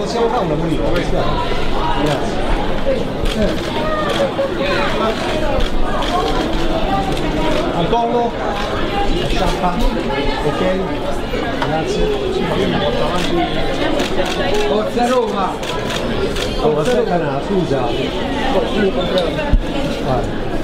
possiamo fare una moneta? Grazie. Antonio, sciampa, ok? Grazie. Forza Roma! Oh, aspetta, scusa. Vai.